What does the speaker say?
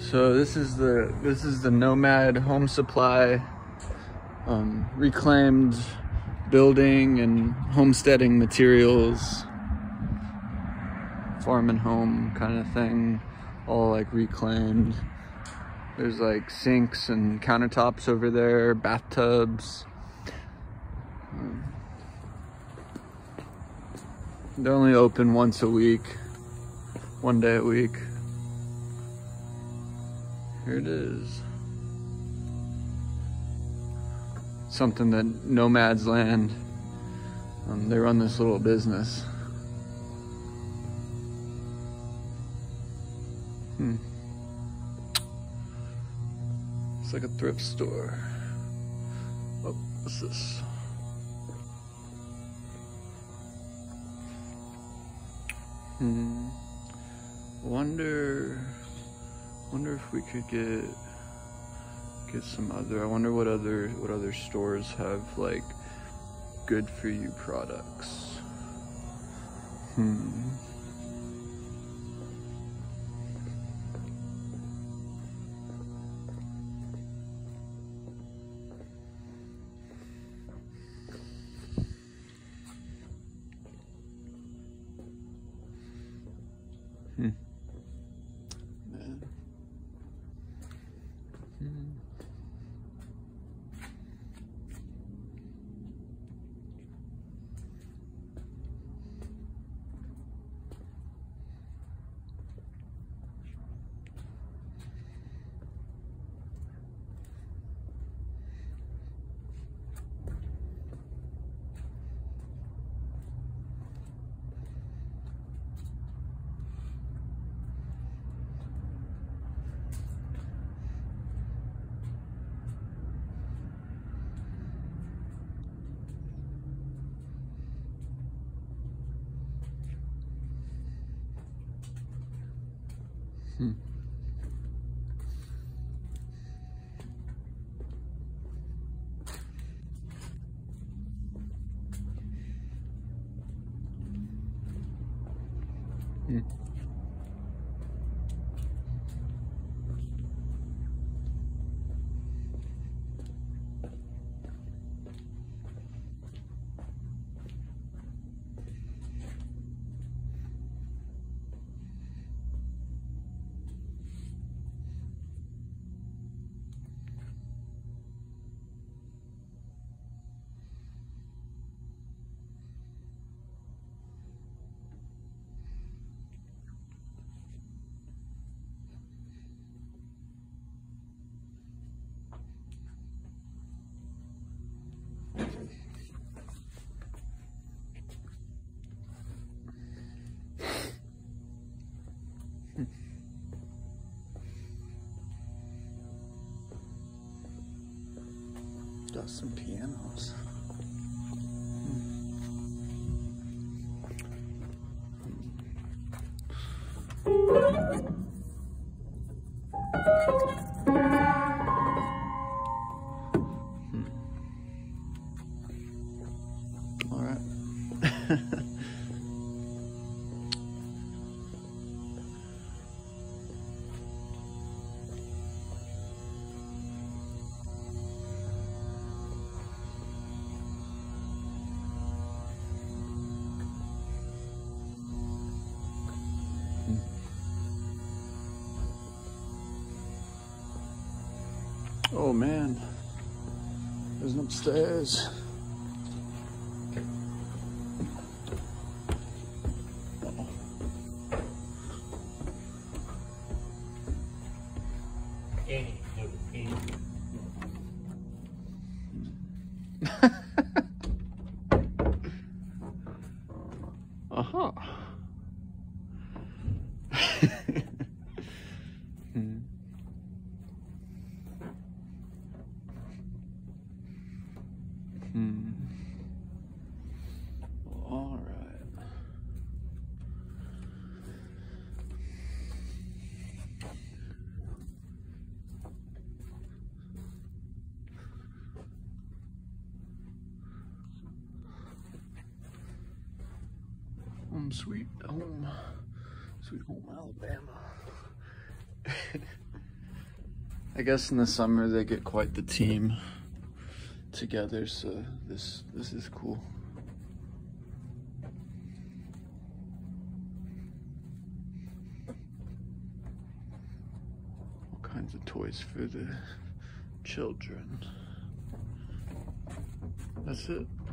So this is the Nomad Home Supply reclaimed building and homesteading materials, farm and home kind of thing, all like reclaimed. There's like sinks and countertops over there, bathtubs. They're only open once a week, one day a week. Here it is. Something that Nomad's Land, they run this little business. It's like a thrift store. Oh, what's this? Wonder if we could get some other. I wonder what other stores have like good for you products. Got some pianos. All right. Oh man, there's an upstairs. Uh-huh. All right. Sweet home Alabama. I guess in the summer they get quite the team together, so this is cool. All kinds of toys for the children. That's it.